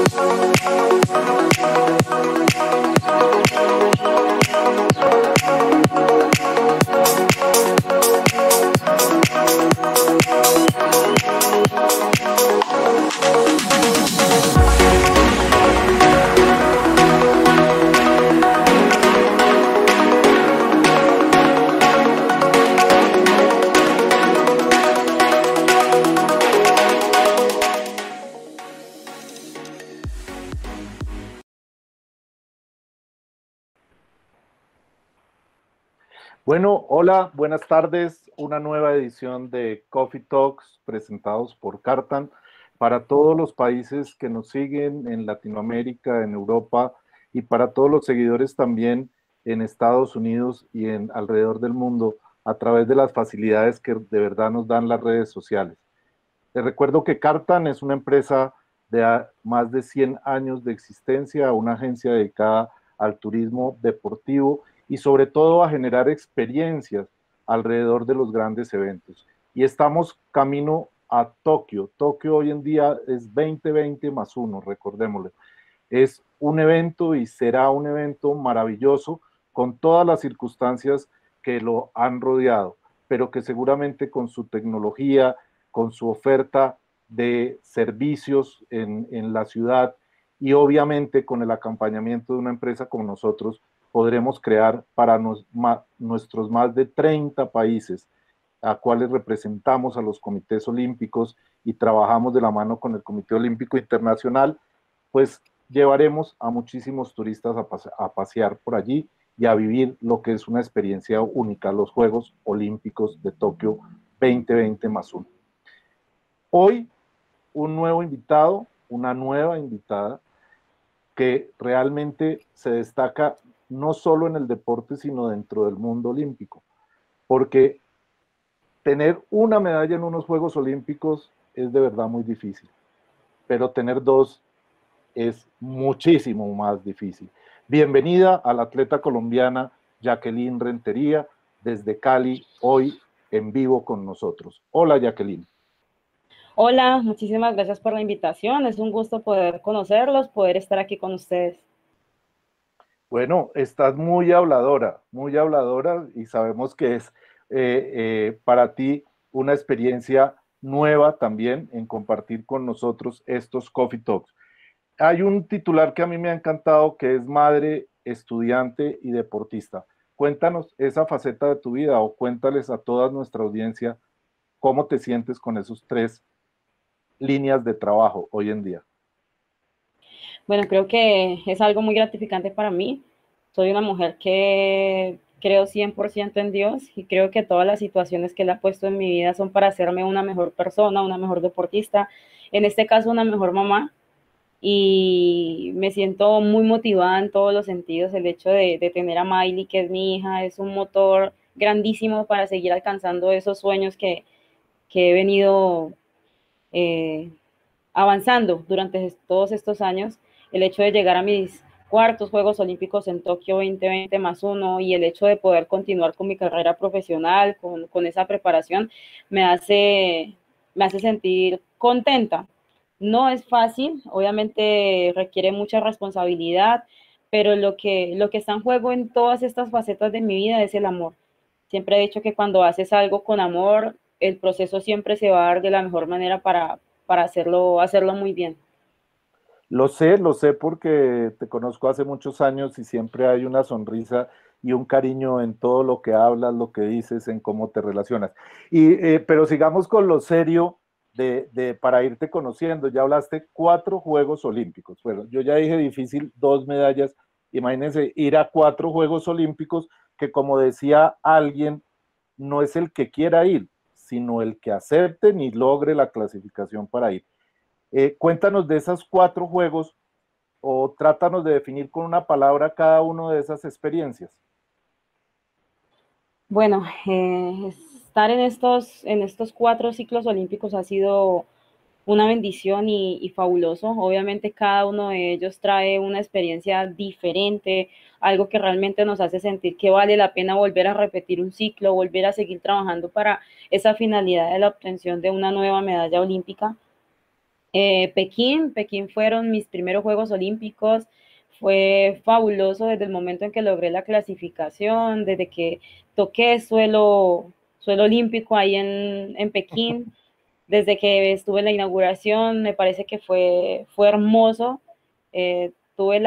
Bueno, hola, buenas tardes. Una nueva edición de Coffee Talks presentados por Cartan para todos los países que nos siguen en Latinoamérica, en Europa y para todos los seguidores también en Estados Unidos y en alrededor del mundo a través de las facilidades que de verdad nos dan las redes sociales. Les recuerdo que Cartan es una empresa de más de 100 años de existencia, una agencia dedicada al turismo deportivo y sobre todo a generar experiencias alrededor de los grandes eventos. Y estamos camino a Tokio. Tokio hoy en día es 2020 más uno, recordémoslo. Es un evento y será un evento maravilloso con todas las circunstancias que lo han rodeado, pero que seguramente con su tecnología, con su oferta de servicios en la ciudad y obviamente con el acompañamiento de una empresa como nosotros, podremos crear para nuestros más de 30 países a cuales representamos a los comités olímpicos y trabajamos de la mano con el Comité Olímpico Internacional, pues llevaremos a muchísimos turistas a pasear por allí y a vivir lo que es una experiencia única, los Juegos Olímpicos de Tokio 2020 más uno. Hoy, un nuevo invitado, una nueva invitada, que realmente se destaca no solo en el deporte, sino dentro del mundo olímpico, porque tener una medalla en unos Juegos Olímpicos es de verdad muy difícil, pero tener dos es muchísimo más difícil. Bienvenida a la atleta colombiana Jacqueline Rentería, desde Cali, hoy en vivo con nosotros. Hola, Jacqueline. Hola, muchísimas gracias por la invitación. Es un gusto poder conocerlos, poder estar aquí con ustedes. Bueno, estás muy habladora y sabemos que es para ti una experiencia nueva también en compartir con nosotros estos Coffee Talks. Hay un titular que a mí me ha encantado que es madre, estudiante y deportista. Cuéntanos esa faceta de tu vida o cuéntales a toda nuestra audiencia cómo te sientes con esos tres líneas de trabajo hoy en día. Bueno, creo que es algo muy gratificante para mí. Soy una mujer que creo 100% en Dios y creo que todas las situaciones que Él ha puesto en mi vida son para hacerme una mejor persona, una mejor deportista, en este caso una mejor mamá. Y me siento muy motivada en todos los sentidos. El hecho de tener a Miley, que es mi hija, es un motor grandísimo para seguir alcanzando esos sueños que he venido eh, avanzando durante todos estos años. El hecho de llegar a mis cuartos Juegos Olímpicos en Tokio 2020 más uno y el hecho de poder continuar con mi carrera profesional, con esa preparación, me hace sentir contenta. No es fácil, obviamente requiere mucha responsabilidad, pero lo que está en juego en todas estas facetas de mi vida es el amor. Siempre he dicho que cuando haces algo con amor, el proceso siempre se va a dar de la mejor manera para hacerlo muy bien. Lo sé porque te conozco hace muchos años y siempre hay una sonrisa y un cariño en todo lo que hablas, lo que dices, en cómo te relacionas. Pero sigamos con lo serio para irte conociendo. Ya hablaste 4 Juegos Olímpicos. Bueno, yo ya dije difícil, 2 medallas. Imagínense ir a 4 Juegos Olímpicos que, como decía alguien, no es el que quiera ir, sino el que acepte ni logre la clasificación para ir. Cuéntanos de esos 4 juegos o trátanos de definir con una palabra cada una de esas experiencias. Bueno, estar en estos 4 ciclos olímpicos ha sido una bendición y fabuloso. Obviamente cada uno de ellos trae una experiencia diferente, algo que realmente nos hace sentir que vale la pena volver a repetir un ciclo, volver a seguir trabajando para esa finalidad de la obtención de una nueva medalla olímpica. Pekín fueron mis primeros Juegos Olímpicos. Fue fabuloso desde el momento en que logré la clasificación, desde que toqué suelo olímpico ahí en Pekín, desde que estuve en la inauguración, me parece que fue hermoso. Tuve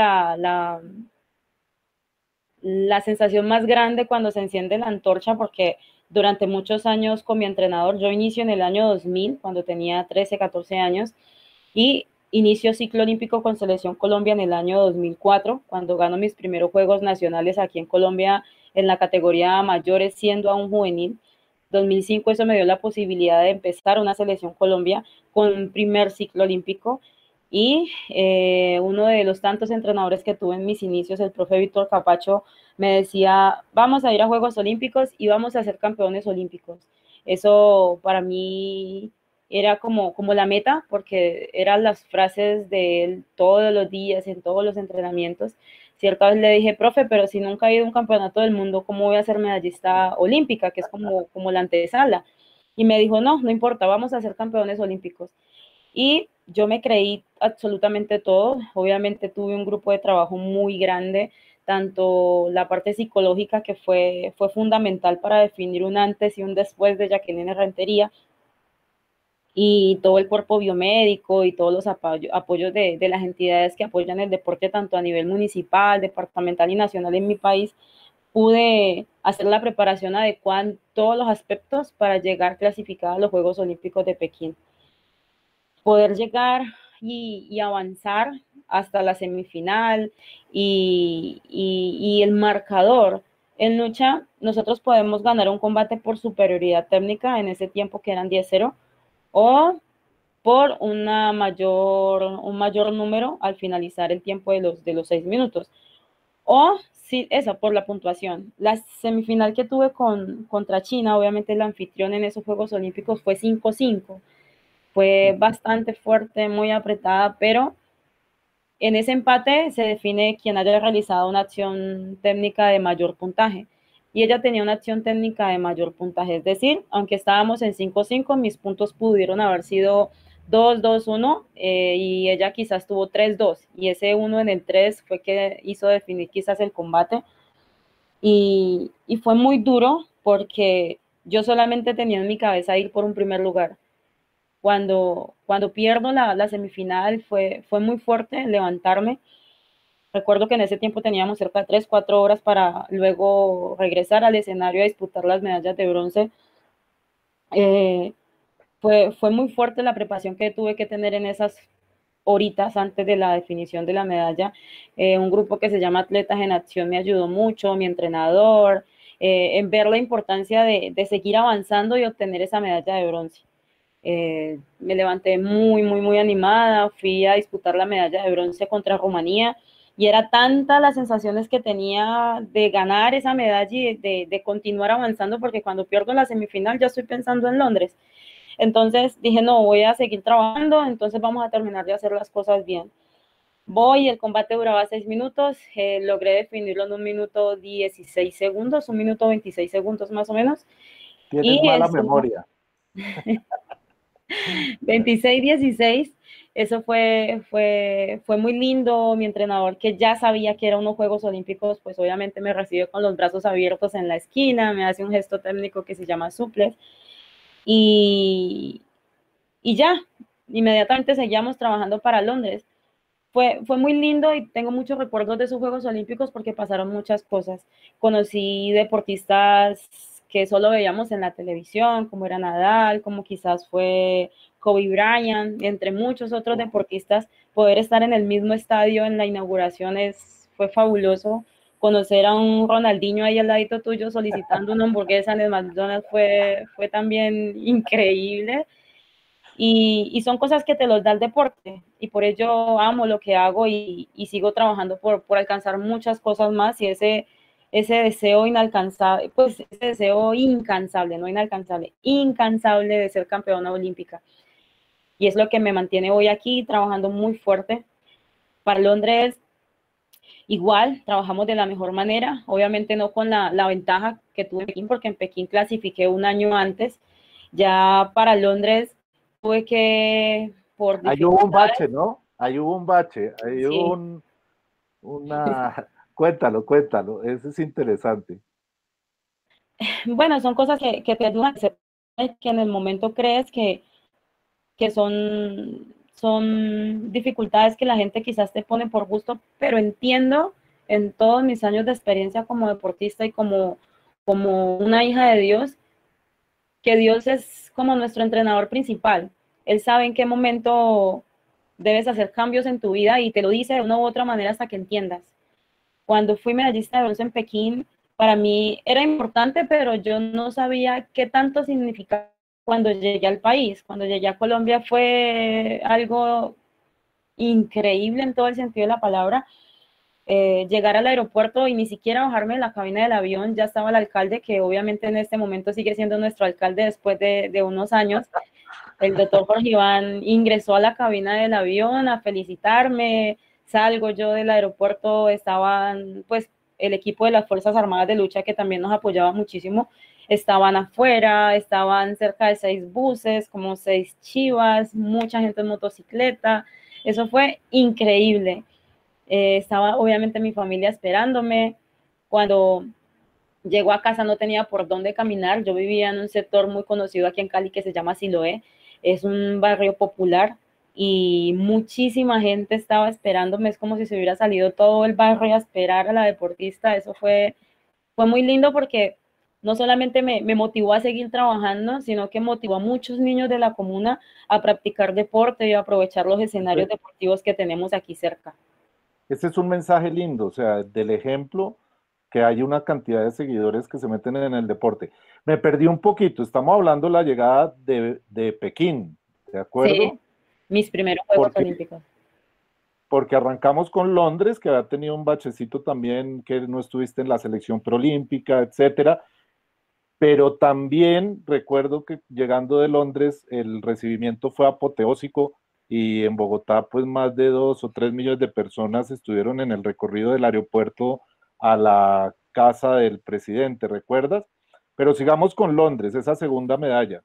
la sensación más grande cuando se enciende la antorcha, porque durante muchos años con mi entrenador, yo inicio en el año 2000, cuando tenía 13, 14 años, y inicio ciclo olímpico con Selección Colombia en el año 2004, cuando gano mis primeros Juegos Nacionales aquí en Colombia en la categoría mayores, siendo aún juvenil. 2005 eso me dio la posibilidad de empezar una Selección Colombia con un primer ciclo olímpico, y uno de los tantos entrenadores que tuve en mis inicios, el profe Víctor Capacho, me decía, vamos a ir a Juegos Olímpicos y vamos a ser campeones olímpicos. Eso para mí era como la meta, porque eran las frases de él todos los días, en todos los entrenamientos. Cierta vez le dije, profe, pero si nunca he ido a un campeonato del mundo, ¿cómo voy a ser medallista olímpica? Que es como la antesala. Y me dijo, no importa, vamos a ser campeones olímpicos. Y yo me creí absolutamente todo. Obviamente tuve un grupo de trabajo muy grande, tanto la parte psicológica, que fue fundamental para definir un antes y un después de Jacqueline Rentería, y todo el cuerpo biomédico y todos los apoyos de las entidades que apoyan el deporte, tanto a nivel municipal, departamental y nacional en mi país. Pude hacer la preparación adecuada en todos los aspectos para llegar clasificada a los Juegos Olímpicos de Pekín. Poder llegar y avanzar hasta la semifinal y el marcador. En lucha, nosotros podemos ganar un combate por superioridad técnica en ese tiempo, que eran 10-0, o por un mayor número al finalizar el tiempo de los 6 minutos. O sí, eso, por la puntuación. La semifinal que tuve contra China, obviamente el anfitrión en esos Juegos Olímpicos, fue 5-5. Fue bastante fuerte, muy apretada, pero en ese empate se define quien haya realizado una acción técnica de mayor puntaje. Y ella tenía una acción técnica de mayor puntaje. Es decir, aunque estábamos en 5-5, mis puntos pudieron haber sido 2-2-1, y ella quizás tuvo 3-2. Y ese 1 en el 3 fue que hizo definir quizás el combate. Y fue muy duro, porque yo solamente tenía en mi cabeza ir por un primer lugar. Cuando pierdo la semifinal fue muy fuerte levantarme. Recuerdo que en ese tiempo teníamos cerca de 3, 4 horas para luego regresar al escenario a disputar las medallas de bronce. Eh, fue muy fuerte la preparación que tuve que tener en esas horitas antes de la definición de la medalla. Un grupo que se llama Atletas en Acción me ayudó mucho, mi entrenador, en ver la importancia de seguir avanzando y obtener esa medalla de bronce. Me levanté muy, muy, muy animada, fui a disputar la medalla de bronce contra Rumanía, y era tanta las sensaciones que tenía de ganar esa medalla y de continuar avanzando, porque cuando pierdo la semifinal ya estoy pensando en Londres. Entonces dije, no, voy a seguir trabajando, entonces vamos a terminar de hacer las cosas bien. Voy, el combate duraba 6 minutos, logré definirlo en 1 minuto 16 segundos, 1 minuto 26 segundos más o menos. Tienes Y mala eso, memoria. 26-16, eso fue muy lindo. Mi entrenador, que ya sabía que eran unos Juegos Olímpicos, pues obviamente me recibió con los brazos abiertos en la esquina, me hace un gesto técnico que se llama suplex, y, y ya, inmediatamente seguíamos trabajando para Londres. Fue muy lindo y tengo muchos recuerdos de esos Juegos Olímpicos, porque pasaron muchas cosas. Conocí deportistas que solo veíamos en la televisión, como era Nadal, como quizás fue Kobe Bryant, entre muchos otros deportistas. Poder estar en el mismo estadio en la inauguración fue fabuloso. Conocer a un Ronaldinho ahí al ladito tuyo solicitando una hamburguesa en el McDonald's fue también increíble. Y son cosas que te los da el deporte, y por ello amo lo que hago, y sigo trabajando por alcanzar muchas cosas más, y ese deseo inalcanzable, pues ese deseo incansable, no inalcanzable, incansable, de ser campeona olímpica. Y es lo que me mantiene hoy aquí trabajando muy fuerte. Para Londres igual, trabajamos de la mejor manera, obviamente no con la ventaja que tuve en Pekín, porque en Pekín clasifiqué un año antes. Ya para Londres tuve que por Ahí hubo un dificultades. bache, ¿no? Ahí hubo un bache, ahí hubo Sí, una... Cuéntalo, cuéntalo, eso es interesante. bueno, son cosas que te ayudan a crecer, que en el momento crees que son dificultades que la gente quizás te pone por gusto, pero entiendo en todos mis años de experiencia como deportista y como una hija de Dios, que Dios es como nuestro entrenador principal. Él sabe en qué momento debes hacer cambios en tu vida y te lo dice de una u otra manera hasta que entiendas. Cuando fui medallista de bronce en Pekín, para mí era importante, pero yo no sabía qué tanto significaba cuando llegué al país. Cuando llegué a Colombia fue algo increíble en todo el sentido de la palabra. Llegar al aeropuerto y ni siquiera bajarme de la cabina del avión, ya estaba el alcalde, que obviamente en este momento sigue siendo nuestro alcalde después de unos años. El doctor Jorge Iván ingresó a la cabina del avión a felicitarme, salgo yo del aeropuerto, estaban pues el equipo de las Fuerzas Armadas de Lucha que también nos apoyaba muchísimo, estaban afuera, estaban cerca de 6 buses, como 6 chivas, mucha gente en motocicleta, eso fue increíble. Estaba obviamente mi familia esperándome, cuando llego a casa no tenía por dónde caminar. Yo vivía en un sector muy conocido aquí en Cali que se llama Siloé. Es un barrio popular y muchísima gente estaba esperándome. Es como si se hubiera salido todo el barrio a esperar a la deportista. Eso fue muy lindo porque no solamente me motivó a seguir trabajando, sino que motivó a muchos niños de la comuna a practicar deporte y a aprovechar los escenarios Ese, deportivos que tenemos aquí cerca. ese es un mensaje lindo, o sea, del ejemplo que hay una cantidad de seguidores que se meten en el deporte. Me perdí un poquito, estamos hablando de la llegada de Pekín, ¿de Sí, acuerdo? mis primeros Juegos Porque, Olímpicos. porque arrancamos con Londres, que había tenido un bachecito también, que no estuviste en la selección preolímpica, etcétera, pero también recuerdo que llegando de Londres el recibimiento fue apoteósico y en Bogotá pues más de 2 o 3 millones de personas estuvieron en el recorrido del aeropuerto a la casa del presidente, ¿recuerdas? Pero sigamos con Londres, esa segunda medalla.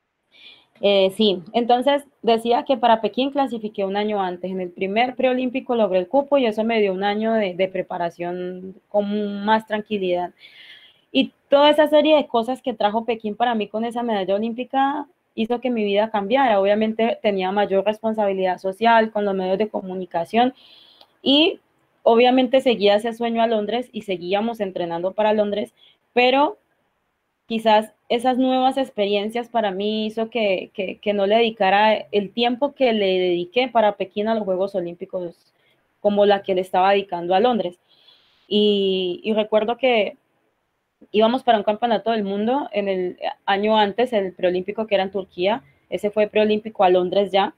Sí, entonces decía que para Pekín clasifiqué un año antes. En el primer preolímpico logré el cupo y eso me dio un año de preparación con más tranquilidad. Y toda esa serie de cosas que trajo Pekín para mí con esa medalla olímpica hizo que mi vida cambiara. Obviamente tenía mayor responsabilidad social con los medios de comunicación y obviamente seguía ese sueño a Londres y seguíamos entrenando para Londres, pero quizás esas nuevas experiencias para mí hizo que no le dedicara el tiempo que le dediqué para Pekín a los Juegos Olímpicos como la que le estaba dedicando a Londres. Y recuerdo que íbamos para un campeonato del mundo en el año antes, el preolímpico que era en Turquía, ese fue preolímpico a Londres ya,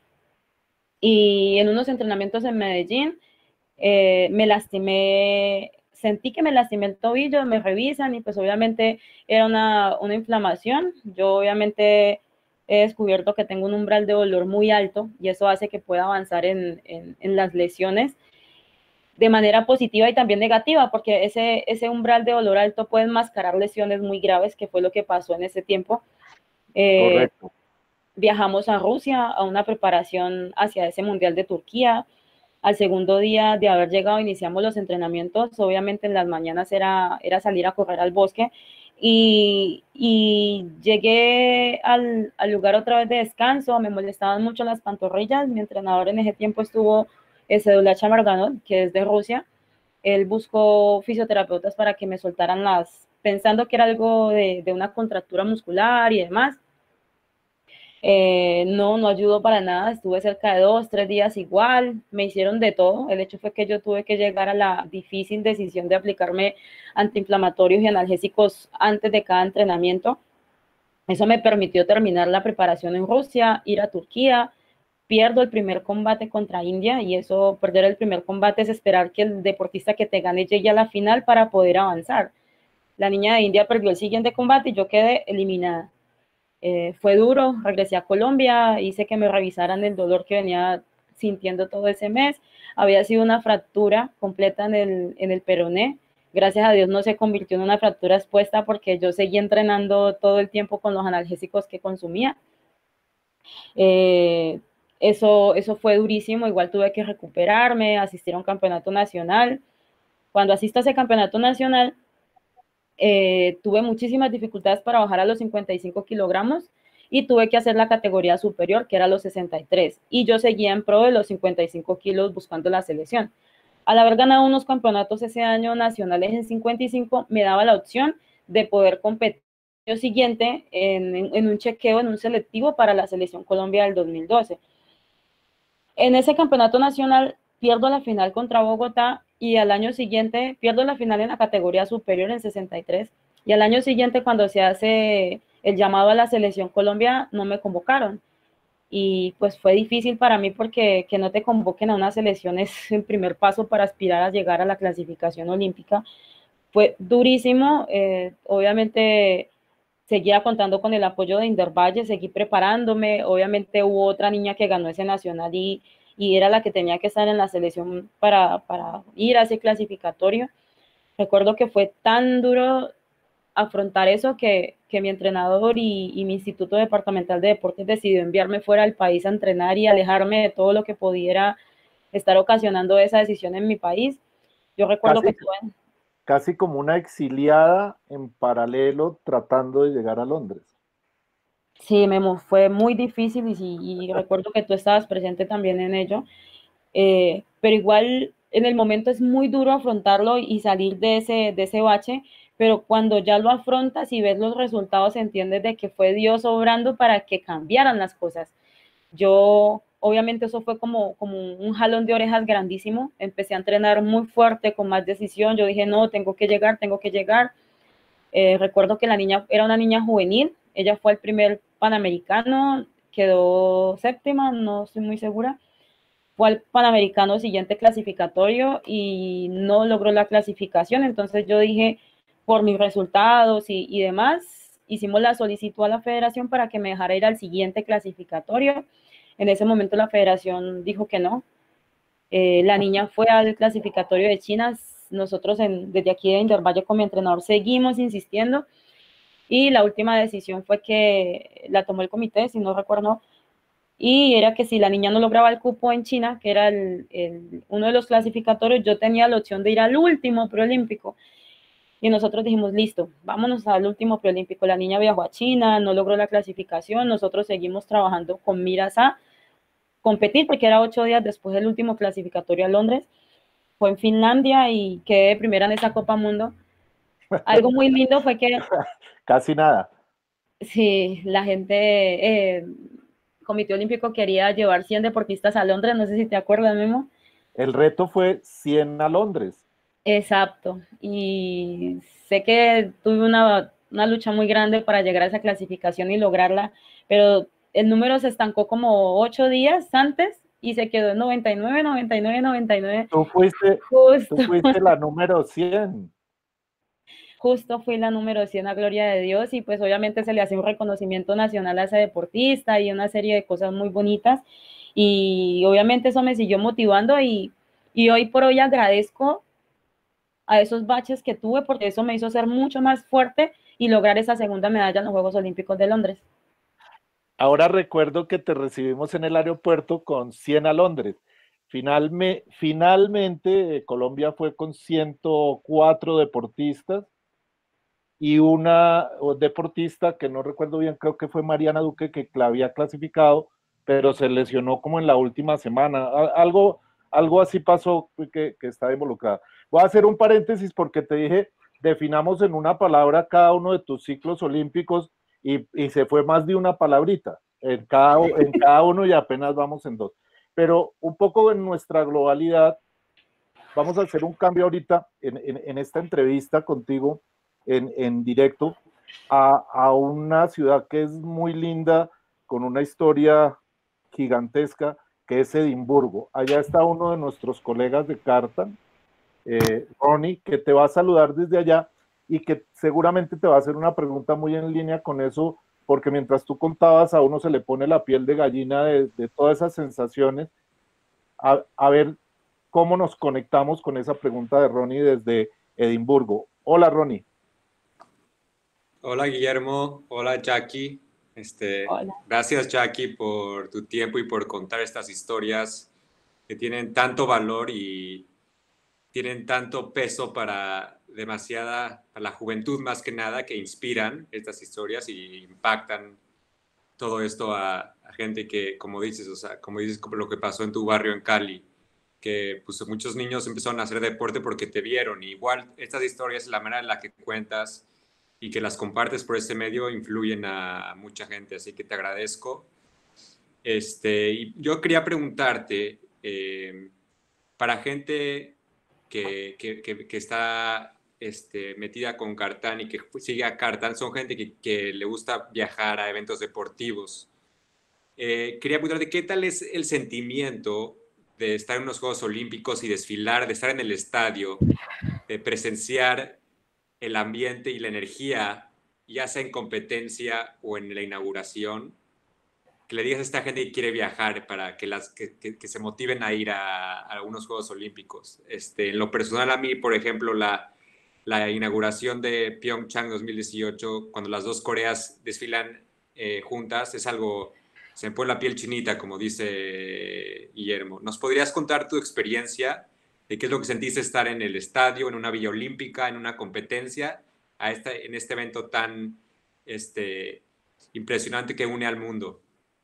y en unos entrenamientos en Medellín me lastimé, sentí que me lastimé el tobillo, me revisan y pues obviamente era una inflamación. Yo obviamente he descubierto que tengo un umbral de dolor muy alto y eso hace que pueda avanzar en las lesiones de manera positiva y también negativa, porque ese umbral de dolor alto puede enmascarar lesiones muy graves, que fue lo que pasó en ese tiempo. Eh, Correcto. Viajamos a Rusia a una preparación hacia ese Mundial de Turquía. Al segundo día de haber llegado iniciamos los entrenamientos, obviamente en las mañanas era salir a correr al bosque y llegué al lugar otra vez de descanso, me molestaban mucho las pantorrillas, mi entrenador en ese tiempo estuvo Sedula Chamarganov, que es de Rusia, él buscó fisioterapeutas para que me soltaran pensando que era algo de una contractura muscular y demás, no, no ayudó para nada, estuve cerca de 2, 3 días igual, me hicieron de todo, el hecho fue que yo tuve que llegar a la difícil decisión de aplicarme antiinflamatorios y analgésicos antes de cada entrenamiento, eso me permitió terminar la preparación en Rusia, ir a Turquía, pierdo el primer combate contra India y eso, perder el primer combate es esperar que el deportista que te gane llegue a la final para poder avanzar. La niña de India perdió el siguiente combate y yo quedé eliminada. Fue duro, regresé a Colombia, hice que me revisaran el dolor que venía sintiendo todo ese mes. Había sido una fractura completa en el peroné. Gracias a Dios no se convirtió en una fractura expuesta porque yo seguí entrenando todo el tiempo con los analgésicos que consumía. Eh, Eso fue durísimo, igual tuve que recuperarme, asistir a un campeonato nacional. Cuando asisto a ese campeonato nacional, tuve muchísimas dificultades para bajar a los 55 kilogramos y tuve que hacer la categoría superior, que era los 63. Y yo seguía en pro de los 55 kilos buscando la selección. Al haber ganado unos campeonatos ese año nacionales en 55, me daba la opción de poder competir el año siguiente en un chequeo, en un selectivo para la selección Colombia del 2012. En ese campeonato nacional pierdo la final contra Bogotá y al año siguiente pierdo la final en la categoría superior en 63 y al año siguiente cuando se hace el llamado a la selección Colombia no me convocaron y pues fue difícil para mí porque que no te convoquen a una selección es el primer paso para aspirar a llegar a la clasificación olímpica. Fue durísimo, obviamente seguía contando con el apoyo de Indervalle, seguí preparándome, obviamente hubo otra niña que ganó ese nacional y era la que tenía que estar en la selección para ir a ese clasificatorio. Recuerdo que fue tan duro afrontar eso que mi entrenador y mi instituto departamental de deportes decidió enviarme fuera del país a entrenar y alejarme de todo lo que pudiera estar ocasionando esa decisión en mi país. Yo recuerdo que Casi, tuve, casi como una exiliada en paralelo tratando de llegar a Londres. sí, Memo, fue muy difícil y recuerdo que tú estabas presente también en ello, pero igual en el momento es muy duro afrontarlo y salir de ese bache, pero cuando ya lo afrontas y ves los resultados, entiendes de que fue Dios obrando para que cambiaran las cosas. Yo, obviamente eso fue como un jalón de orejas grandísimo, empecé a entrenar muy fuerte, con más decisión, yo dije, no, tengo que llegar. Recuerdo que la niña era una niña juvenil, ella fue el primer panamericano, quedó séptima, no estoy muy segura, fue al panamericano siguiente clasificatorio y no logró la clasificación, entonces yo dije, por mis resultados y demás, hicimos la solicitud a la federación para que me dejara ir al siguiente clasificatorio. En ese momento la federación dijo que no. La niña fue al clasificatorio de China. Nosotros desde aquí de Intervalle con mi entrenador seguimos insistiendo y la última decisión fue que la tomó el comité, si no recuerdo, y era que si la niña no lograba el cupo en China, que era uno de los clasificatorios, yo tenía la opción de ir al último preolímpico. Y nosotros dijimos, listo, vámonos al último preolímpico. La niña viajó a China, no logró la clasificación, nosotros seguimos trabajando con miras a competir, porque era 8 días después del último clasificatorio a Londres. Fue en Finlandia y quedé primera en esa Copa Mundo. Algo muy lindo fue que Casi nada. sí, la gente, Comité Olímpico quería llevar 100 deportistas a Londres, no sé si te acuerdas, Memo. El reto fue 100 a Londres. Exacto, y sé que tuve una lucha muy grande para llegar a esa clasificación y lograrla, pero el número se estancó como 8 días antes y se quedó en 99, 99, 99. Tú fuiste, Justo, tú fuiste la número 100. justo fui la número 100 a gloria de Dios y pues obviamente se le hace un reconocimiento nacional a ese deportista y una serie de cosas muy bonitas y obviamente eso me siguió motivando y hoy por hoy agradezco a esos baches que tuve porque eso me hizo ser mucho más fuerte y lograr esa segunda medalla en los Juegos Olímpicos de Londres. Ahora recuerdo que te recibimos en el aeropuerto con 100 a Londres. Finalmente, Colombia fue con 104 deportistas y una deportista que no recuerdo bien, creo que fue Mariana Duque, que la había clasificado, pero se lesionó como en la última semana. Algo así pasó que estaba involucrada. Voy a hacer un paréntesis porque te dije, definamos en una palabra cada uno de tus ciclos olímpicos y se fue más de una palabrita en cada uno y apenas vamos en dos. Pero un poco en nuestra globalidad, vamos a hacer un cambio ahorita en esta entrevista contigo en directo a una ciudad que es muy linda, con una historia gigantesca, que es Edimburgo. Allá está uno de nuestros colegas de Cartan, Ronnie, que te va a saludar desde allá y que seguramente te va a hacer una pregunta muy en línea con eso, porque mientras tú contabas, a uno se le pone la piel de gallina de todas esas sensaciones. A ver cómo nos conectamos con esa pregunta de Ronnie desde Edimburgo. Hola, Ronnie. Hola Guillermo, hola Jackie. Hola. Gracias, Jackie, por tu tiempo y por contar estas historias que tienen tanto valor y tienen tanto peso para la juventud más que nada, que inspiran estas historias y impactan todo esto a gente que, como dices, o sea, como dices, como lo que pasó en tu barrio en Cali, que pues muchos niños empezaron a hacer deporte porque te vieron. Y igual estas historias, la manera en la que cuentas y que las compartes por este medio influyen a mucha gente, así que te agradezco. Y yo quería preguntarte, para gente que está metida con Cartán y que sigue a Cartán, son gente que le gusta viajar a eventos deportivos. Quería preguntarte, ¿qué tal es el sentimiento de estar en unos Juegos Olímpicos y desfilar, de estar en el estadio, de presenciar el ambiente y la energía, ya sea en competencia o en la inauguración? Que le digas a esta gente que quiere viajar para que se motiven a ir a unos Juegos Olímpicos. En lo personal, a mí, por ejemplo, la inauguración de Pyeongchang 2018, cuando las dos Coreas desfilan juntas, es algo, se me pone la piel chinita, como dice Guillermo. ¿Nos podrías contar tu experiencia de qué es lo que sentiste estar en el estadio, en una Villa Olímpica, en una competencia, en este evento tan impresionante que une al mundo?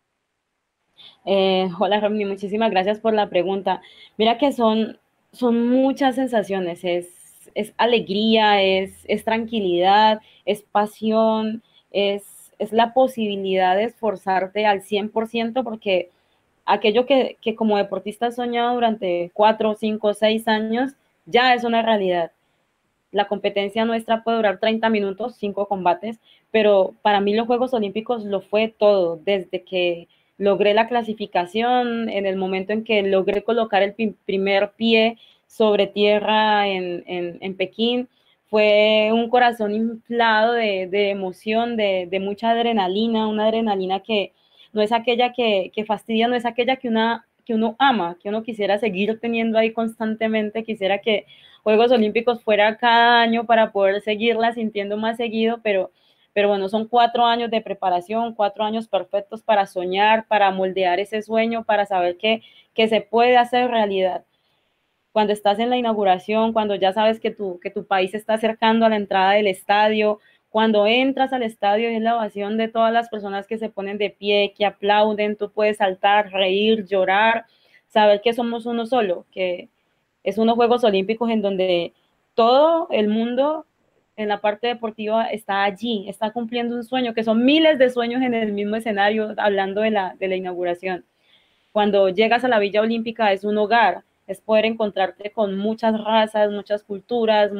Hola, Romney, muchísimas gracias por la pregunta. Mira que son muchas sensaciones, es alegría, es tranquilidad, es pasión, es la posibilidad de esforzarte al 100% porque aquello que como deportista has soñado durante 4, 5, 6 años, ya es una realidad. La competencia nuestra puede durar 30 minutos, 5 combates, pero para mí los Juegos Olímpicos lo fue todo, desde que logré la clasificación, en el momento en que logré colocar el primer pie sobre tierra en Pekín, fue un corazón inflado de emoción, de mucha adrenalina, una adrenalina que no es aquella que fastidia, no es aquella que uno ama, que uno quisiera seguir teniendo ahí constantemente, quisiera que Juegos Olímpicos fuera cada año para poder seguirla sintiendo más seguido, pero bueno, son 4 años de preparación, 4 años perfectos para soñar, para moldear ese sueño, para saber que se puede hacer realidad. Cuando estás en la inauguración, cuando ya sabes que tu país se está acercando a la entrada del estadio, cuando entras al estadio y es la ovación de todas las personas que se ponen de pie, que aplauden, tú puedes saltar, reír, llorar, saber que somos uno solo, que es unos Juegos Olímpicos en donde todo el mundo en la parte deportiva está allí, está cumpliendo un sueño, que son miles de sueños en el mismo escenario, hablando de la inauguración. Cuando llegas a la Villa Olímpica es un hogar, es poder encontrarte con muchas razas, muchas culturas,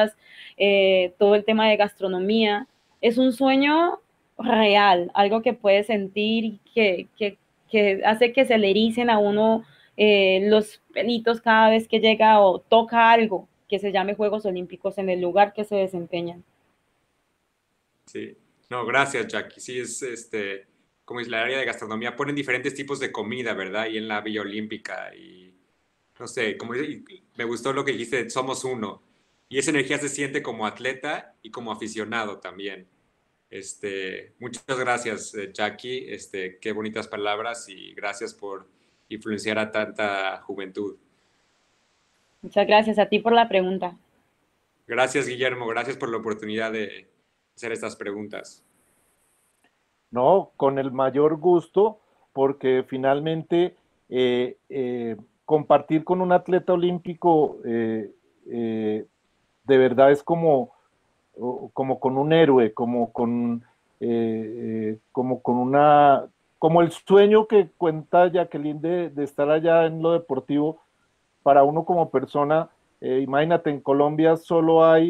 todo el tema de gastronomía. Es un sueño real, algo que puedes sentir y que hace que se le ericen a uno los pelitos cada vez que llega o toca algo que se llame Juegos Olímpicos en el lugar que se desempeñan. Sí, no, gracias, Jackie. Sí, como es la área de gastronomía, ponen diferentes tipos de comida, ¿verdad? Y en la Villa Olímpica, y no sé, me gustó lo que dijiste, somos uno. Y esa energía se siente como atleta y como aficionado también. Muchas gracias, Jackie. Qué bonitas palabras y gracias por influenciar a tanta juventud. Muchas gracias a ti por la pregunta. Gracias, Guillermo. Gracias por la oportunidad de hacer estas preguntas. No, con el mayor gusto, porque finalmente compartir con un atleta olímpico eh, de verdad es como con un héroe, como con como el sueño que cuenta Jacqueline de estar allá en lo deportivo, para uno como persona. Imagínate, en Colombia solo hay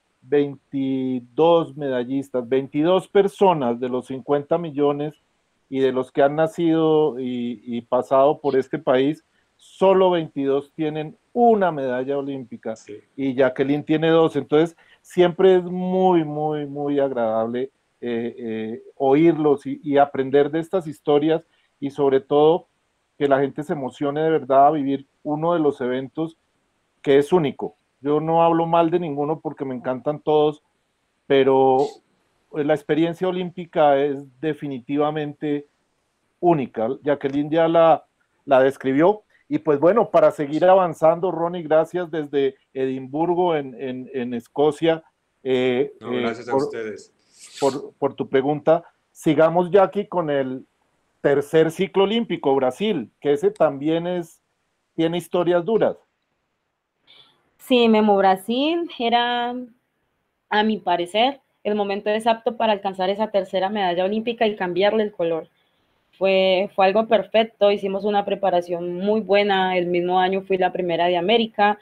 22 medallistas, 22 personas de los 50 millones y de los que han nacido y pasado por este país, solo 22 tienen una medalla olímpica Sí. y Jacqueline tiene dos. Entonces, siempre es muy, muy, muy agradable oírlos y aprender de estas historias y sobre todo que la gente se emocione de verdad a vivir uno de los eventos que es único. Yo no hablo mal de ninguno porque me encantan todos, pero la experiencia olímpica es definitivamente única. Jacqueline ya la describió. Y pues bueno, para seguir avanzando, Ronnie, gracias desde Edimburgo, en Escocia, No, gracias a ustedes. por tu pregunta. Sigamos, Jackie, con el tercer ciclo olímpico, Brasil, que ese también tiene historias duras. Sí, Memo, Brasil era, a mi parecer, el momento exacto para alcanzar esa tercera medalla olímpica y cambiarle el color. Fue algo perfecto, hicimos una preparación muy buena, el mismo año fui la primera de América,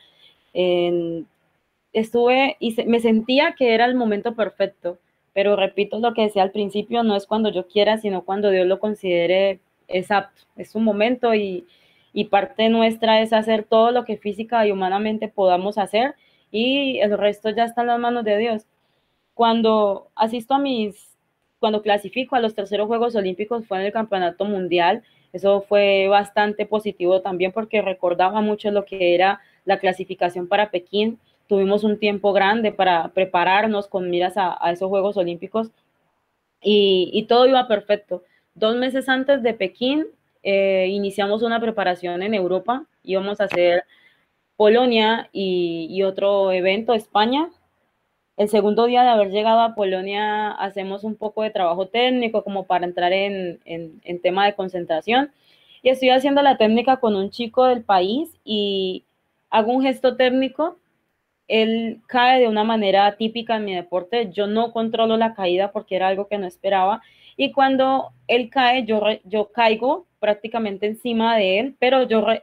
estuve y me sentía que era el momento perfecto, pero repito lo que decía al principio, no es cuando yo quiera, sino cuando Dios lo considere exacto, es un momento y parte nuestra es hacer todo lo que física y humanamente podamos hacer y el resto ya está en las manos de Dios. Cuando asisto cuando clasifico a los terceros Juegos Olímpicos fue en el Campeonato Mundial, eso fue bastante positivo también porque recordaba mucho lo que era la clasificación para Pekín, tuvimos un tiempo grande para prepararnos con miras a esos Juegos Olímpicos y todo iba perfecto. 2 meses antes de Pekín iniciamos una preparación en Europa, íbamos a hacer Polonia y otro evento, España. El segundo día de haber llegado a Polonia hacemos un poco de trabajo técnico como para entrar en tema de concentración y estoy haciendo la técnica con un chico del país y hago un gesto técnico, él cae de una manera típica en mi deporte, yo no controlo la caída porque era algo que no esperaba y cuando él cae yo caigo prácticamente encima de él, pero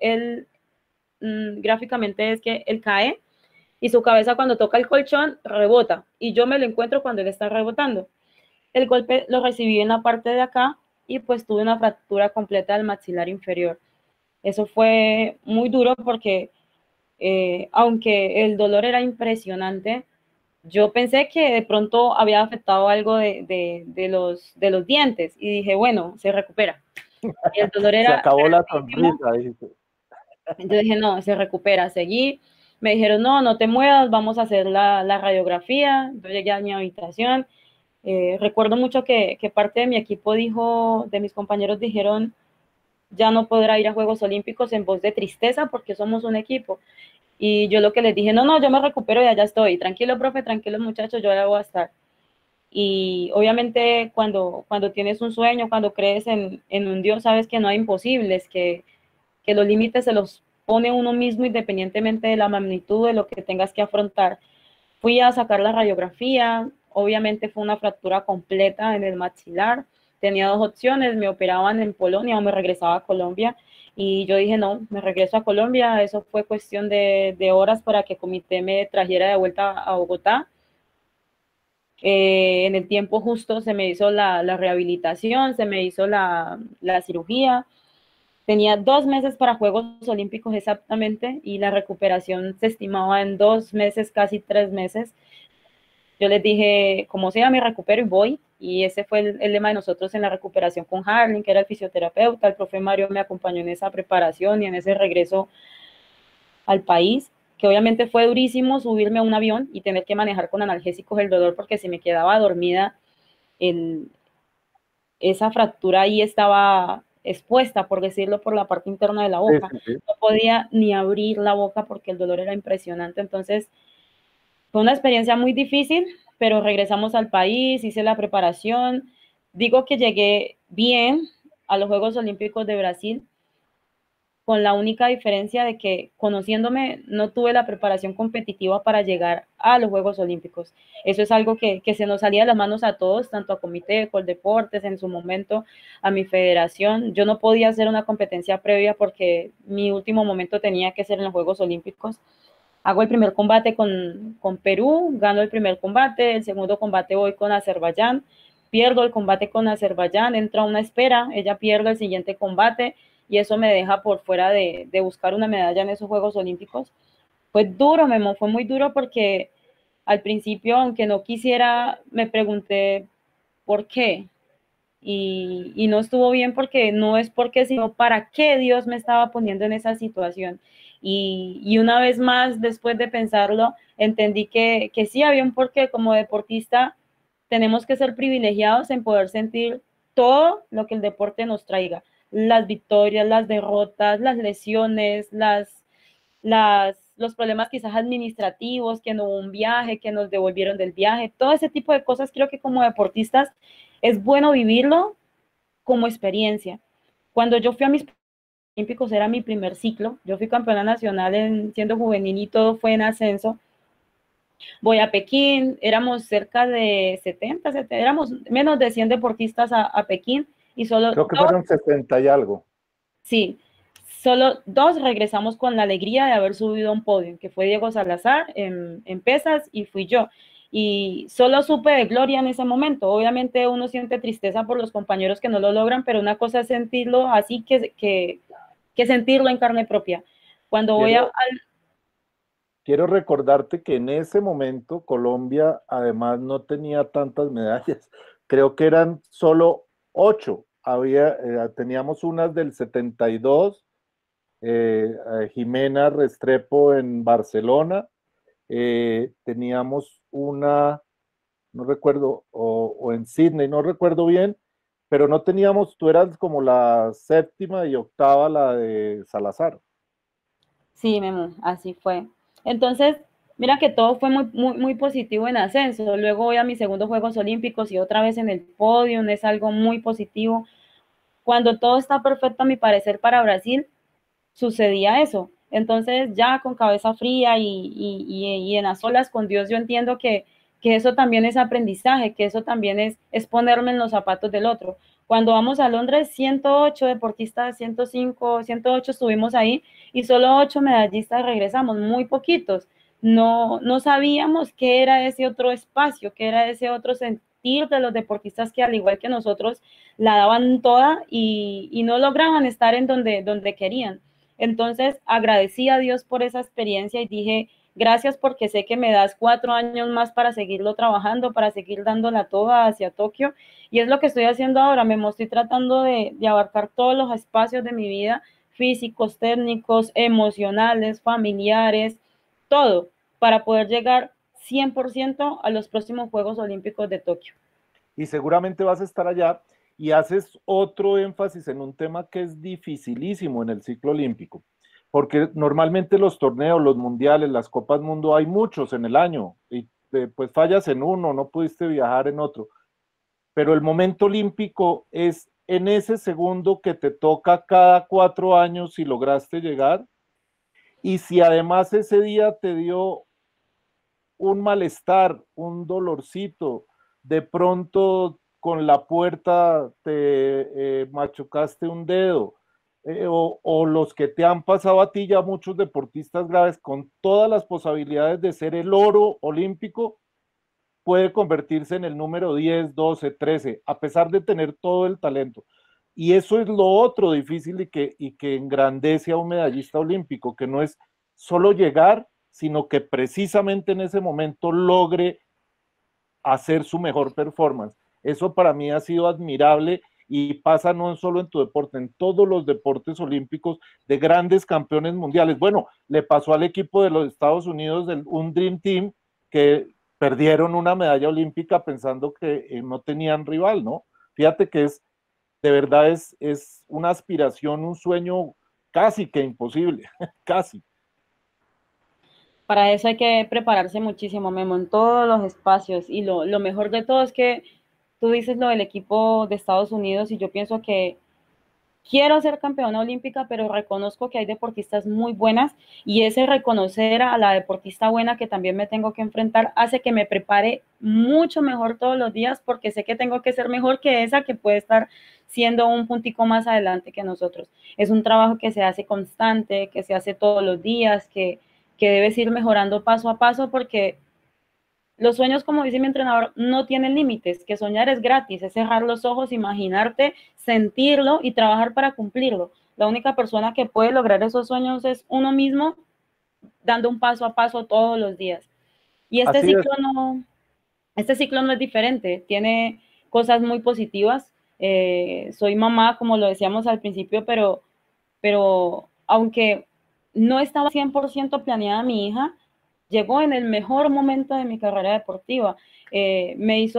gráficamente es que él cae y su cabeza cuando toca el colchón rebota y yo me lo encuentro cuando él está rebotando. El golpe lo recibí en la parte de acá y pues tuve una fractura completa del maxilar inferior. Eso fue muy duro porque aunque el dolor era impresionante, yo pensé que de pronto había afectado algo de los dientes y dije, bueno, se recupera. Y el dolor Se era acabó la grandísimo. sonrisa, dijiste. Yo dije, no, se recupera. Seguí, me dijeron, no, no te muevas, vamos a hacer la radiografía. Yo llegué a mi habitación. Recuerdo mucho que parte de mi equipo dijo, de mis compañeros dijeron, ya no podrá ir a Juegos Olímpicos en voz de tristeza porque somos un equipo. Y yo lo que les dije, no, no, yo me recupero y allá estoy. Tranquilo, profe, tranquilo, muchachos, yo ahora voy a estar. Y obviamente cuando tienes un sueño, cuando crees en un Dios, sabes que no hay imposibles, que los límites se los pone uno mismo independientemente de la magnitud de lo que tengas que afrontar. Fui a sacar la radiografía, obviamente fue una fractura completa en el maxilar, tenía dos opciones, me operaban en Polonia o me regresaba a Colombia y yo dije no, me regreso a Colombia, eso fue cuestión de horas para que el comité me trajera de vuelta a Bogotá. En el tiempo justo se me hizo la rehabilitación, se me hizo la cirugía. Tenía 2 meses para Juegos Olímpicos exactamente y la recuperación se estimaba en 2 meses, casi 3 meses. Yo les dije, como sea, me recupero y voy. Y ese fue el lema de nosotros en la recuperación con Harling, que era el fisioterapeuta. El profe Mario me acompañó en esa preparación y en ese regreso al país, que obviamente fue durísimo subirme a un avión y tener que manejar con analgésicos el dolor porque si me quedaba dormida, esa fractura ahí estaba expuesta, por decirlo, por la parte interna de la boca. Sí, sí, sí. No podía ni abrir la boca porque el dolor era impresionante. Entonces, fue una experiencia muy difícil, pero regresamos al país, hice la preparación. Digo que llegué bien a los Juegos Olímpicos de Brasil, con la única diferencia de que conociéndome no tuve la preparación competitiva para llegar a los Juegos Olímpicos. Eso es algo que se nos salía de las manos a todos, tanto a Comité de Coldeportes en su momento, a mi federación. Yo no podía hacer una competencia previa porque mi último momento tenía que ser en los Juegos Olímpicos. Hago el primer combate con Perú, gano el primer combate, el segundo combate voy con Azerbaiyán, pierdo el combate con Azerbaiyán, entro a una espera, ella pierde el siguiente combate y eso me deja por fuera de buscar una medalla en esos Juegos Olímpicos. Fue duro, Memo, fue muy duro porque al principio, aunque no quisiera, me pregunté por qué. Y no estuvo bien porque no es porque, sino para qué Dios me estaba poniendo en esa situación. Y una vez más, después de pensarlo, entendí que sí había un porqué como deportista. tenemos que ser privilegiados en poder sentir todo lo que el deporte nos traiga, las victorias, las derrotas, las lesiones, los problemas quizás administrativos, que no hubo un viaje, que nos devolvieron del viaje, todo ese tipo de cosas. Creo que como deportistas es bueno vivirlo como experiencia. Cuando yo fui a mis olímpicos era mi primer ciclo, yo fui campeona nacional siendo juvenil y todo fue en ascenso. Voy a Pekín, éramos cerca de 70, éramos menos de 100 deportistas a Pekín y solo creo que fueron 60 y algo. Sí, solo 2 regresamos con la alegría de haber subido a un podio, que fue Diego Salazar en pesas y fui yo. Y solo supe de gloria en ese momento. Obviamente uno siente tristeza por los compañeros que no lo logran, pero una cosa es sentirlo así que sentirlo en carne propia. Cuando voy a... Quiero recordarte que en ese momento Colombia además no tenía tantas medallas. Creo que eran solo 8. Teníamos unas del 72, Jimena Restrepo en Barcelona, teníamos una, no recuerdo, o en Sydney, no recuerdo bien, pero no teníamos, tú eras como la 7ª y 8ª, la de Salazar. Sí, Memo, así fue. Entonces, mira que todo fue muy positivo en ascenso. Luego voy a mis segundos Juegos Olímpicos y otra vez en el podio, es algo muy positivo. Cuando todo está perfecto, a mi parecer, para Brasil, sucedía eso. Entonces, ya con cabeza fría y en las olas con Dios, yo entiendo que eso también es aprendizaje, que eso también es ponerme en los zapatos del otro. Cuando vamos a Londres, 108 deportistas, 105, 108 estuvimos ahí y solo 8 medallistas regresamos, muy poquitos. No sabíamos qué era ese otro espacio, qué era ese otro sentir de los deportistas que al igual que nosotros la daban toda y no lograban estar en donde querían. Entonces agradecí a Dios por esa experiencia y dije, gracias porque sé que me das 4 años más para seguirlo trabajando, para seguir dándola toda hacia Tokio. Y es lo que estoy haciendo ahora, me estoy tratando de abarcar todos los espacios de mi vida, físicos, técnicos, emocionales, familiares, todo, para poder llegar 100% a los próximos Juegos Olímpicos de Tokio. Y seguramente vas a estar allá y haces otro énfasis en un tema que es dificilísimo en el ciclo olímpico, porque normalmente los torneos, los mundiales, las copas mundo, hay muchos en el año y pues fallas en uno, no pudiste viajar en otro, pero el momento olímpico es en ese segundo que te toca cada 4 años si lograste llegar, y si además ese día te dio un malestar, un dolorcito, de pronto con la puerta te machucaste un dedo, o los que te han pasado a ti ya muchos deportistas graves con todas las posibilidades de ser el oro olímpico, puede convertirse en el número 10, 12, 13, a pesar de tener todo el talento. Y eso es lo otro difícil y que engrandece a un medallista olímpico, que no es solo llegar, sino que precisamente en ese momento logre hacer su mejor performance. Eso para mí ha sido admirable y pasa no solo en tu deporte, en todos los deportes olímpicos de grandes campeones mundiales. Bueno, le pasó al equipo de los Estados Unidos un Dream Team que perdieron una medalla olímpica pensando que no tenían rival, ¿no? Fíjate que de verdad es una aspiración, un sueño casi que imposible, casi. Para eso hay que prepararse muchísimo, Memo, en todos los espacios. Y lo mejor de todo es que tú dices lo del equipo de Estados Unidos y yo pienso que quiero ser campeona olímpica, pero reconozco que hay deportistas muy buenas y ese reconocer a la deportista buena que también me tengo que enfrentar hace que me prepare mucho mejor todos los días porque sé que tengo que ser mejor que esa que puede estar siendo un puntico más adelante que nosotros. Es un trabajo que se hace constante, que se hace todos los días, que debes ir mejorando paso a paso porque los sueños, como dice mi entrenador, no tienen límites, que soñar es gratis, es cerrar los ojos, imaginarte, sentirlo y trabajar para cumplirlo. La única persona que puede lograr esos sueños es uno mismo, dando un paso a paso todos los días. Y este ciclo no es diferente, tiene cosas muy positivas. Soy mamá, como lo decíamos al principio, pero aunque no estaba 100% planeada mi hija, llegó en el mejor momento de mi carrera deportiva. Me hizo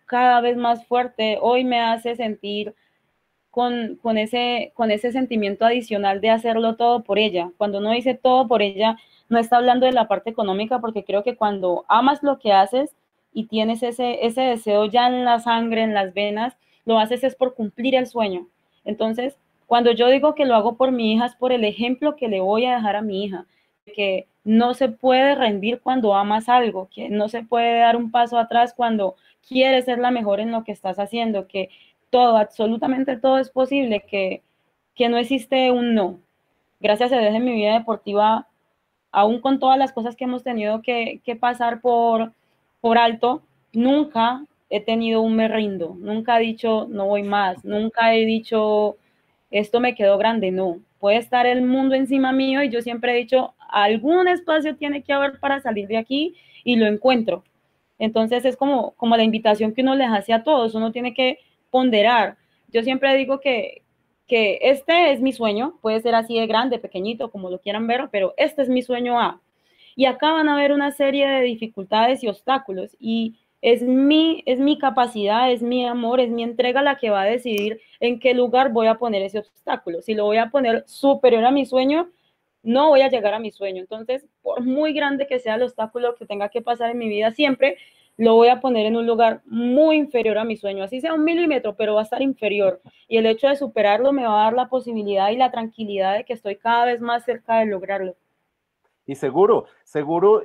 cada vez más fuerte. Hoy me hace sentir con ese sentimiento adicional de hacerlo todo por ella. Cuando uno dice todo por ella, no está hablando de la parte económica, porque creo que cuando amas lo que haces y tienes ese deseo ya en la sangre, en las venas, lo haces es por cumplir el sueño. Entonces, cuando yo digo que lo hago por mi hija, es por el ejemplo que le voy a dejar a mi hija, que no se puede rendir cuando amas algo, que no se puede dar un paso atrás cuando quieres ser la mejor en lo que estás haciendo, que todo, absolutamente todo es posible, que no existe un no. Gracias a Dios en mi vida deportiva, aún con todas las cosas que hemos tenido que pasar por alto, nunca he tenido un me rindo, nunca he dicho no voy más, nunca he dicho esto me quedó grande, no. Puede estar el mundo encima mío y yo siempre he dicho algún espacio tiene que haber para salir de aquí y lo encuentro. Entonces es como la invitación que uno les hace a todos, uno tiene que ponderar. Yo siempre digo que este es mi sueño, puede ser así de grande, pequeñito, como lo quieran ver, pero este es mi sueño A. Y acá van a haber una serie de dificultades y obstáculos y es mi capacidad, es mi amor, es mi entrega la que va a decidir en qué lugar voy a poner ese obstáculo. Si lo voy a poner superior a mi sueño, no voy a llegar a mi sueño. Entonces, por muy grande que sea el obstáculo que tenga que pasar en mi vida, siempre lo voy a poner en un lugar muy inferior a mi sueño, así sea 1 milímetro, pero va a estar inferior. Y el hecho de superarlo me va a dar la posibilidad y la tranquilidad de que estoy cada vez más cerca de lograrlo. Y seguro, seguro,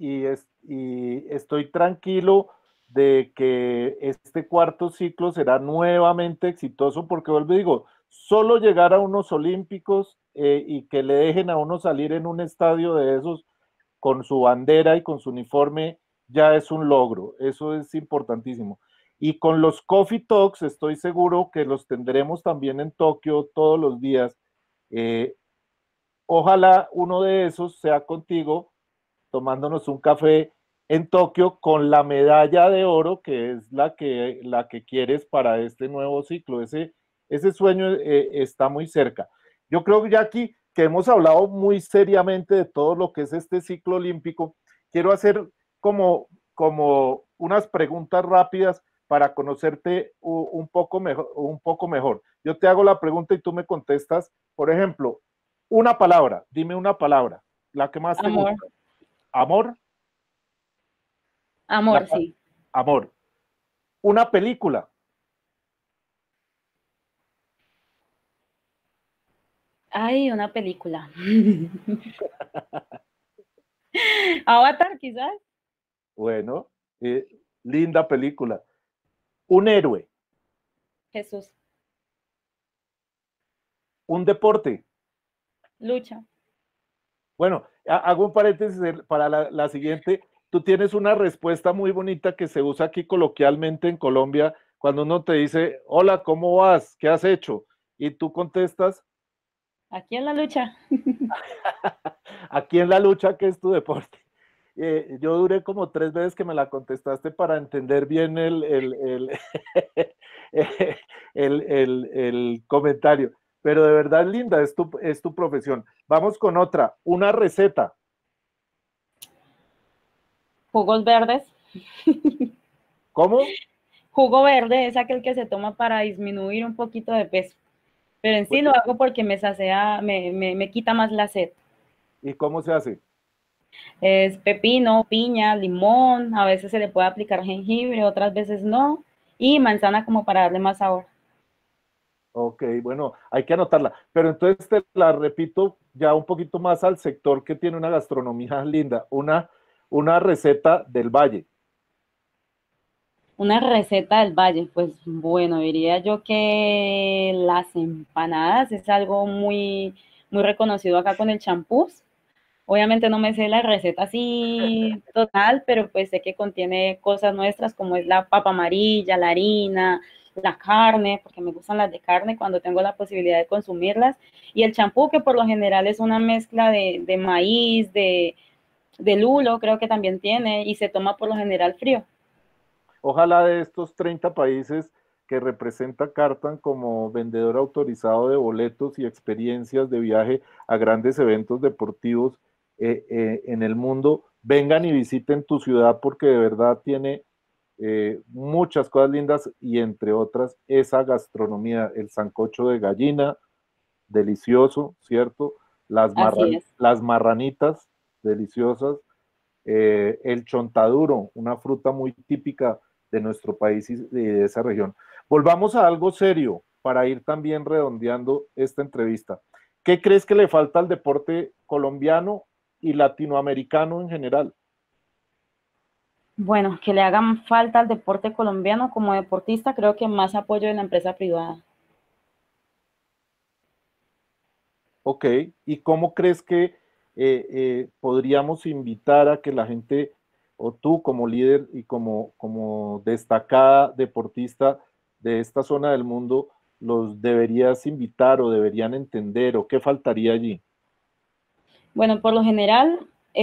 y estoy tranquilo de que este cuarto ciclo será nuevamente exitoso, porque vuelvo y digo, solo llegar a unos olímpicos y que le dejen a uno salir en un estadio de esos con su bandera y con su uniforme ya es un logro, eso es importantísimo. Y con los Coffee Talks estoy seguro que los tendremos también en Tokio todos los días. Eh, Ojalá uno de esos sea contigo tomándonos un café en Tokio con la medalla de oro que es la que quieres para este nuevo ciclo. Ese sueño está muy cerca. Yo creo que ya aquí que hemos hablado muy seriamente de todo lo que es este ciclo olímpico, quiero hacer como unas preguntas rápidas para conocerte un poco mejor, un poco mejor. Yo te hago la pregunta y tú me contestas, por ejemplo, una palabra, dime una palabra, la que más te Amor, gusta. Amor, amor, sí. amor. Una película, Ay, una película. Avatar, quizás. bueno, linda película. Un héroe, Jesús. un deporte. Lucha. Bueno, hago un paréntesis para la siguiente. Tú tienes una respuesta muy bonita que se usa aquí coloquialmente en Colombia cuando uno te dice, hola, ¿cómo vas? ¿Qué has hecho? Y tú contestas, Aquí en la lucha. aquí en la lucha, ¿qué es tu deporte? Yo duré como 3 veces que me la contestaste para entender bien el comentario. Pero de verdad es linda, es tu profesión. Vamos con otra, una receta. Jugos verdes. ¿Cómo? Jugo verde es aquel que se toma para disminuir un poquito de peso. Pero en sí lo hago porque me sacea, me quita más la sed. ¿Y cómo se hace? Es pepino, piña, limón, a veces se le puede aplicar jengibre, otras veces no, y manzana como para darle más sabor. Ok, bueno, hay que anotarla. Pero entonces te la repito ya un poquito más al sector que tiene una gastronomía linda. Una receta del valle. Una receta del valle, pues bueno, diría yo que las empanadas es algo muy reconocido acá con el champús. Obviamente no me sé la receta así total, pero pues sé que contiene cosas nuestras como es la papa amarilla, la harina, la carne, porque me gustan las de carne cuando tengo la posibilidad de consumirlas, y el champú que por lo general es una mezcla de maíz, de lulo, creo que también tiene, y se toma por lo general frío. Ojalá de estos 30 países que representa Cartan como vendedor autorizado de boletos y experiencias de viaje a grandes eventos deportivos en el mundo, vengan y visiten tu ciudad porque de verdad tiene muchas cosas lindas y entre otras esa gastronomía, el sancocho de gallina, delicioso, ¿cierto? Así es. Las marranitas, deliciosas, el chontaduro, una fruta muy típica de nuestro país y de esa región. Volvamos a algo serio para ir también redondeando esta entrevista. ¿Qué crees que le falta al deporte colombiano y latinoamericano en general? Bueno, que le hagan falta al deporte colombiano como deportista, creo que más apoyo de la empresa privada. Ok, ¿y cómo crees que podríamos invitar a que la gente, o tú como líder y como destacada deportista de esta zona del mundo, los deberías invitar o deberían entender o qué faltaría allí? Bueno, por lo general,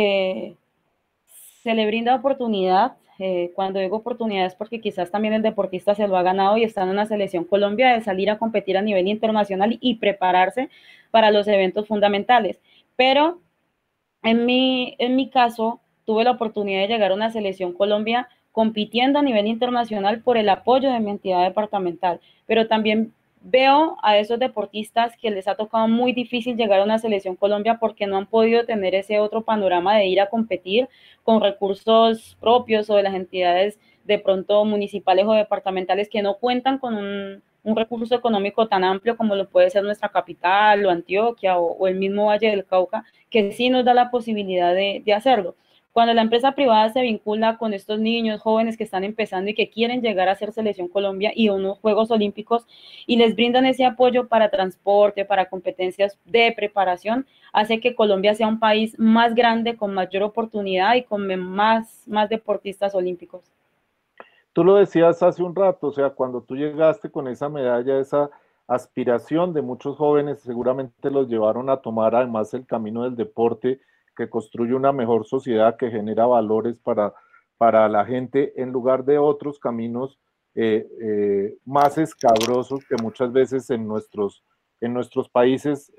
se le brinda oportunidad. Cuando digo oportunidades, porque quizás también el deportista se lo ha ganado y está en una selección Colombia de salir a competir a nivel internacional y prepararse para los eventos fundamentales. Pero en mi caso, tuve la oportunidad de llegar a una selección Colombia compitiendo a nivel internacional por el apoyo de mi entidad departamental, pero también veo a esos deportistas que les ha tocado muy difícil llegar a una selección Colombia porque no han podido tener ese otro panorama de ir a competir con recursos propios o de las entidades de pronto municipales o departamentales que no cuentan con un recurso económico tan amplio como lo puede ser nuestra capital o Antioquia o el mismo Valle del Cauca, que sí nos da la posibilidad de hacerlo. Cuando la empresa privada se vincula con estos niños jóvenes que están empezando y que quieren llegar a ser selección Colombia y unos Juegos Olímpicos y les brindan ese apoyo para transporte, para competencias de preparación, hace que Colombia sea un país más grande, con mayor oportunidad y con más deportistas olímpicos. Tú lo decías hace un rato, o sea, cuando tú llegaste con esa medalla, esa aspiración de muchos jóvenes, seguramente los llevaron a tomar además el camino del deporte que construye una mejor sociedad, que genera valores para la gente, en lugar de otros caminos más escabrosos que muchas veces en nuestros países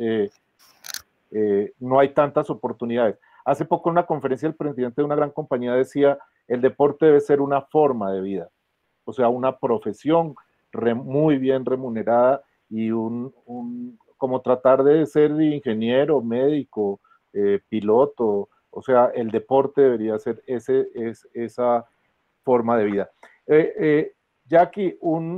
no hay tantas oportunidades. Hace poco en una conferencia el presidente de una gran compañía decía, el deporte debe ser una forma de vida, o sea, una profesión muy bien remunerada y como tratar de ser ingeniero, médico, piloto, o sea, el deporte debería ser esa forma de vida. Jackie,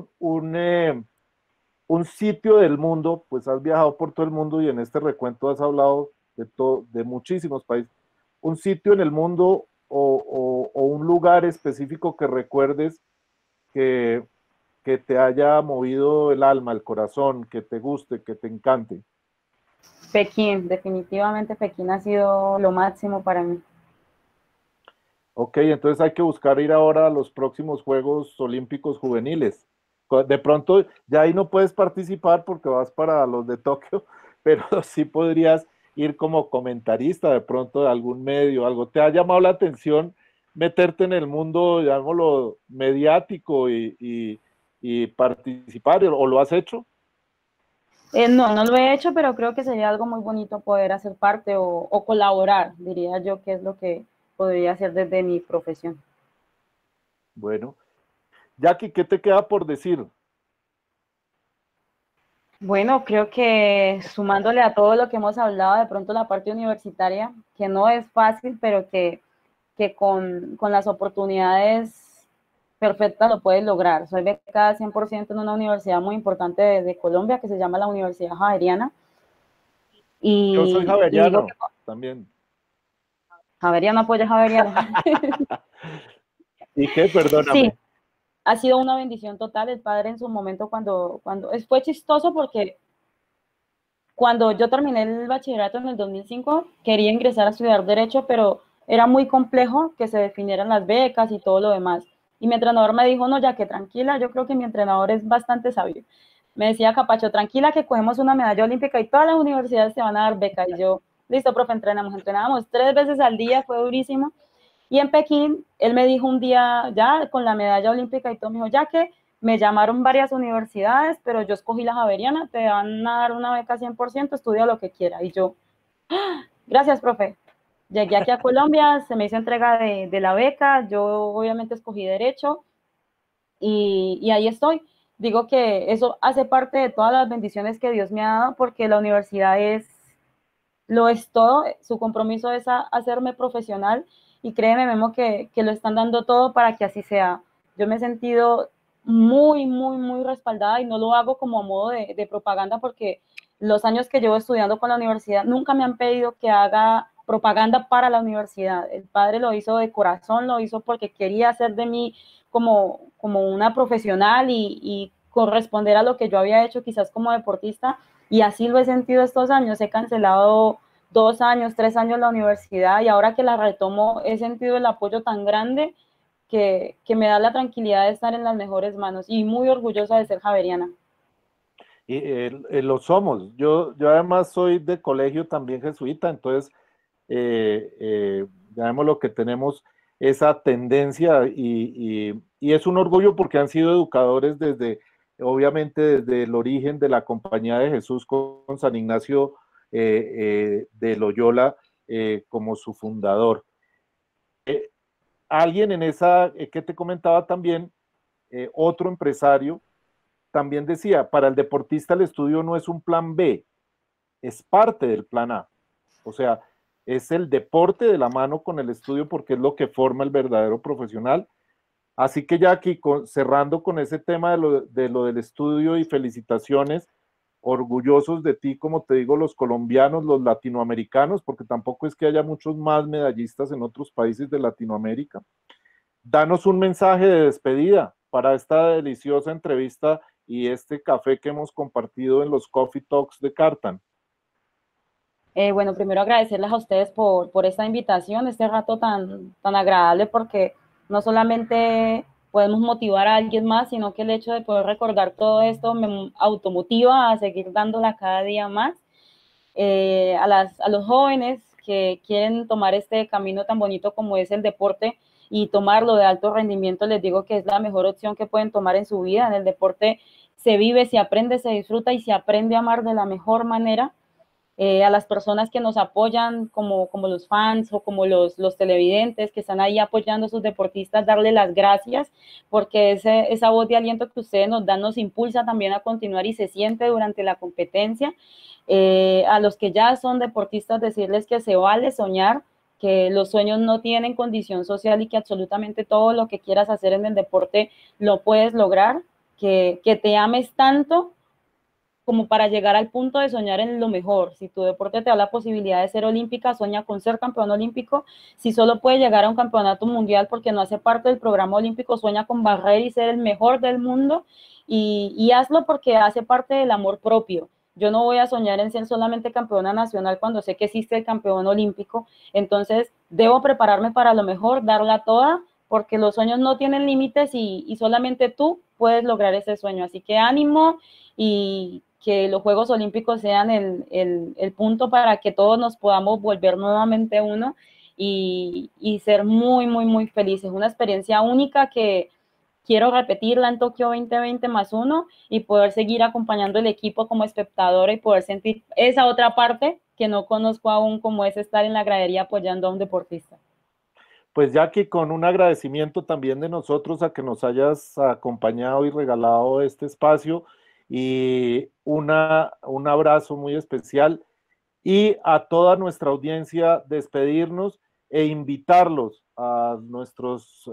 un sitio del mundo, pues has viajado por todo el mundo y en este recuento has hablado de muchísimos países. Un sitio en el mundo o un lugar específico que recuerdes que, que te haya movido el alma, el corazón, que te guste, que te encante. Pekín, definitivamente Pekín ha sido lo máximo para mí. Ok, entonces hay que buscar ir ahora a los próximos Juegos Olímpicos Juveniles. De pronto ya ahí no puedes participar porque vas para los de Tokio, pero sí podrías ir como comentarista de pronto de algún medio, algo. ¿Te ha llamado la atención meterte en el mundo, llamémoslo, mediático y participar o lo has hecho? No, no lo he hecho, pero creo que sería algo muy bonito poder hacer parte o colaborar, diría yo, que es lo que podría hacer desde mi profesión. Bueno, Jackie, ¿qué te queda por decir? Bueno, creo que sumándole a todo lo que hemos hablado, de pronto la parte universitaria, que no es fácil, pero que con las oportunidades perfectas lo puedes lograr. Soy becada 100% en una universidad muy importante de Colombia que se llama la Universidad Javeriana. Yo soy Y digo javeriano que también. Javeriano apoya a Javeriano. ¿Y qué? Sí, Perdóname. ha sido una bendición total. El padre en su momento fue chistoso porque cuando yo terminé el bachillerato en el 2005, quería ingresar a estudiar Derecho, pero era muy complejo que se definieran las becas y todo lo demás. Y mi entrenador me dijo, no, ya que tranquila, yo creo que mi entrenador es bastante sabio. Me decía, Capacho, tranquila que cogemos una medalla olímpica y todas las universidades te van a dar beca. Y yo, listo, profe, entrenábamos 3 veces al día, fue durísimo. Y en Pekín, él me dijo un día, ya con la medalla olímpica y todo, me dijo, ya que me llamaron varias universidades, pero yo escogí la Javeriana, te van a dar una beca 100%, estudia lo que quiera. Y yo, gracias, profe. Llegué aquí a Colombia, se me hizo entrega de la beca, yo obviamente escogí Derecho, y ahí estoy. Digo que eso hace parte de todas las bendiciones que Dios me ha dado, porque la universidad lo es todo, su compromiso es hacerme profesional, y créeme, Memo, que lo están dando todo para que así sea. Yo me he sentido muy, muy, muy respaldada, y no lo hago como a modo de propaganda, porque los años que llevo estudiando con la universidad nunca me han pedido que haga propaganda para la universidad. El padre lo hizo de corazón, lo hizo porque quería hacer de mí como una profesional, y corresponder a lo que yo había hecho quizás como deportista, y así lo he sentido estos años. He cancelado 2 años, 3 años la universidad, y ahora que la retomo he sentido el apoyo tan grande que me da la tranquilidad de estar en las mejores manos, y muy orgullosa de ser javeriana. Y lo somos. Yo además soy de colegio también jesuita, entonces digamos lo que tenemos esa tendencia y es un orgullo porque han sido educadores desde, obviamente desde el origen de la Compañía de Jesús con San Ignacio de Loyola como su fundador. Alguien en esa que te comentaba también, otro empresario, también decía, para el deportista el estudio no es un plan B, es parte del plan A. O sea, es el deporte de la mano con el estudio porque es lo que forma el verdadero profesional. Así que ya aquí cerrando con ese tema de lo del estudio y felicitaciones, orgullosos de ti, como te digo, los colombianos, los latinoamericanos, porque tampoco es que haya muchos más medallistas en otros países de Latinoamérica. Danos un mensaje de despedida para esta deliciosa entrevista y este café que hemos compartido en los Coffee Talks de Cartan. Bueno, primero agradecerles a ustedes por esta invitación, este rato tan agradable, porque no solamente podemos motivar a alguien más, sino que el hecho de poder recordar todo esto me automotiva a seguir dándola cada día más. A los jóvenes que quieren tomar este camino tan bonito como es el deporte y tomarlo de alto rendimiento, les digo que es la mejor opción que pueden tomar en su vida. En el deporte se vive, se aprende, se disfruta y se aprende a amar de la mejor manera. A las personas que nos apoyan, como los fans o como los televidentes que están ahí apoyando a sus deportistas, darle las gracias, porque esa voz de aliento que ustedes nos dan nos impulsa también a continuar, y se siente durante la competencia. A los que ya son deportistas, decirles que se vale soñar, que los sueños no tienen condición social, y que absolutamente todo lo que quieras hacer en el deporte lo puedes lograr, que te ames tanto como para llegar al punto de soñar en lo mejor. Si tu deporte te da la posibilidad de ser olímpica, sueña con ser campeón olímpico. Si solo puede llegar a un campeonato mundial porque no hace parte del programa olímpico, sueña con barrer y ser el mejor del mundo, y hazlo porque hace parte del amor propio. Yo no voy a soñar en ser solamente campeona nacional cuando sé que existe el campeón olímpico. Entonces debo prepararme para lo mejor, darla toda, porque los sueños no tienen límites, y solamente tú puedes lograr ese sueño. Así que ánimo, y que los Juegos Olímpicos sean el punto para que todos nos podamos volver nuevamente uno, y ser muy, muy, muy felices. Una experiencia única que quiero repetirla en Tokio 2020+1, y poder seguir acompañando el equipo como espectadora, y poder sentir esa otra parte que no conozco aún, como es estar en la gradería apoyando a un deportista. Pues Jackie, con un agradecimiento también de nosotros a que nos hayas acompañado y regalado este espacio, y un abrazo muy especial, y a toda nuestra audiencia despedirnos e invitarlos a nuestros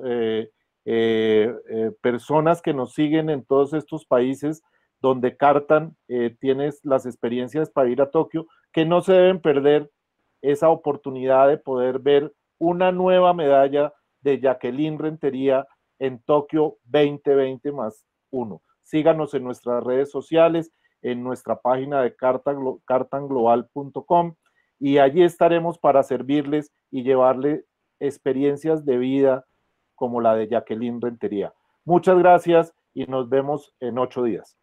personas que nos siguen en todos estos países donde Cartan tienes las experiencias para ir a Tokio, que no se deben perder esa oportunidad de poder ver una nueva medalla de Jacqueline Rentería en Tokio 2020+1. Síganos en nuestras redes sociales, en nuestra página de cartanglobal.com, y allí estaremos para servirles y llevarles experiencias de vida como la de Jacqueline Rentería. Muchas gracias y nos vemos en 8 días.